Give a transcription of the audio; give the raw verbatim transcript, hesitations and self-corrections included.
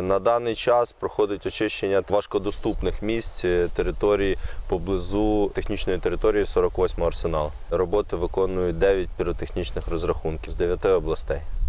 На даний час проходить очищення важкодоступних місць території поблизу технічної території сорок восьмого арсеналу. Роботи виконують дев'ять піротехнічних розрахунків з дев'яти областей.